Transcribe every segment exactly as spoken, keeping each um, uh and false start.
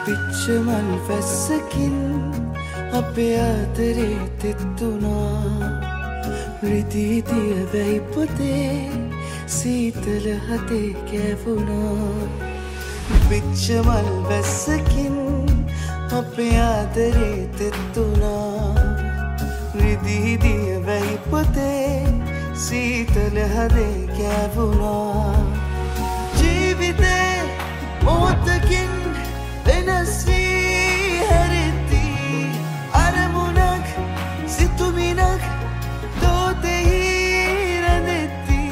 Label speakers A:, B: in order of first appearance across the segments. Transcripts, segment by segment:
A: පිච්චමල් වැස්සකින් අපේ ආදරේ තෙත්තුනා රිදී දිය වැයි පොතේ සීතල හදේ කැවුනා පිච්චමල් වැස්සකින් අපේ ආදරේ තෙත්තුනා රිදී දිය වැයි පොතේ සීතල හදේ කැවුනා ජීවිතේ මොහොතකින් වෙනස් වී හැරෙති අරමුණක් සිතුමිණක් දෝතෙහි රැඳෙති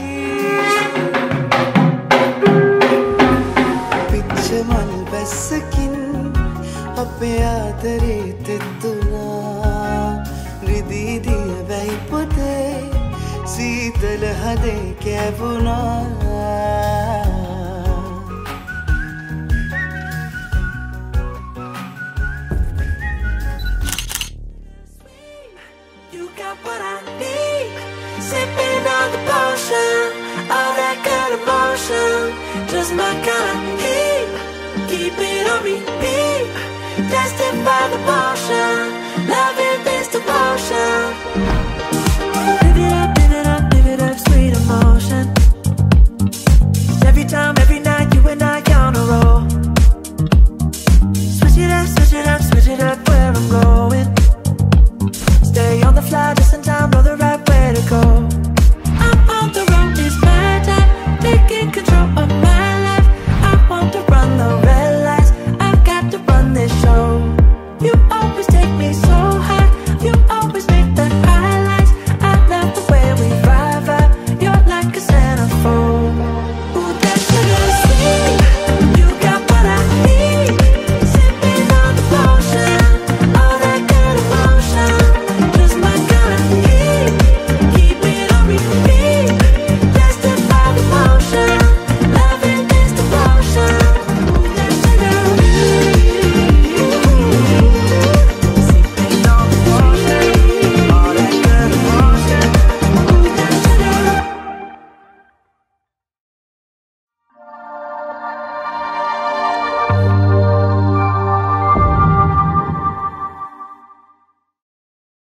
A: පිච්චමල් වැස්සකින් අපේ ආදරේ තෙත්තුනා රිදී දිය වැයි පොතේ සීතල හදේ කැවුනා
B: What I need, sipping on the potion, all that good emotion, just my kind of heat. Keep it on repeat, tested by the potion.